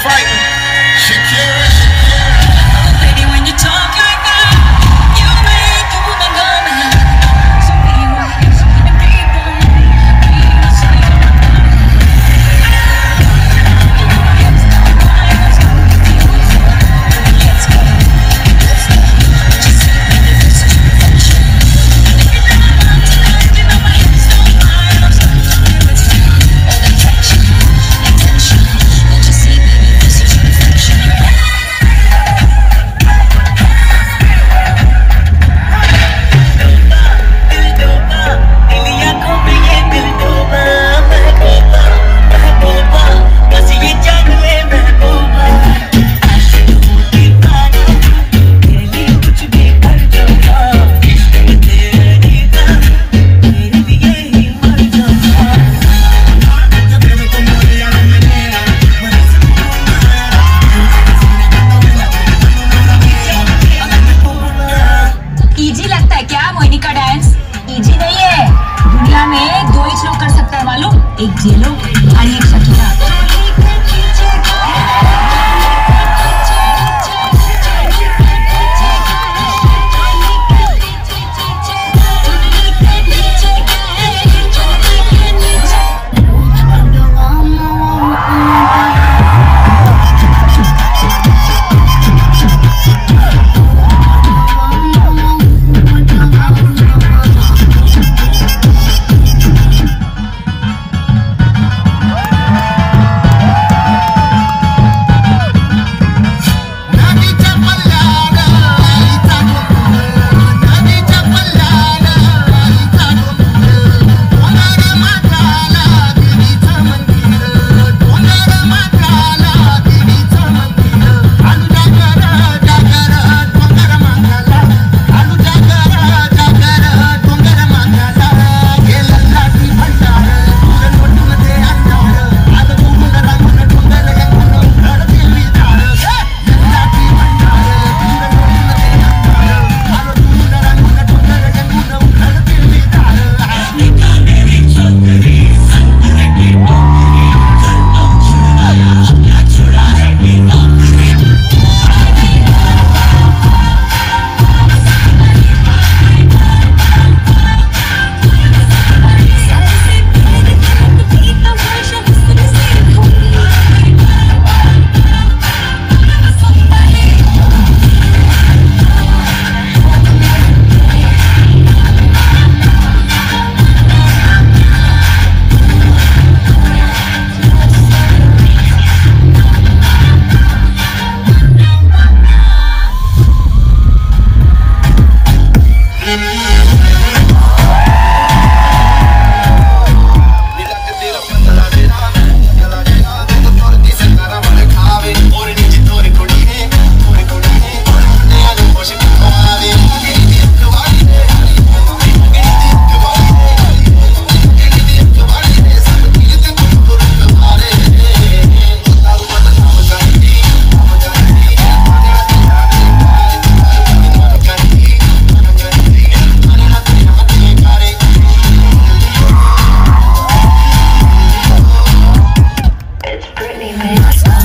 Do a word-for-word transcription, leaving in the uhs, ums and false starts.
fighting. Shakira, Shakira. Oh, baby, when you talk like that, you make a woman go mad. So be wise and keep on being a slave. Let's go, let's go, let's go. Just see me, this is perfection. If you know I'm tonight, you know my hips don't lie. I'm starting to feel it's real. All attraction, attention. Don't you see, baby, this is perfection. Easy लगता है क्या मोहिनी का dance? Easy नहीं है। दुनिया में दो ही लोग कर सकता है मालूम, एक जेलो और एक शकीरा। It's Britney, man.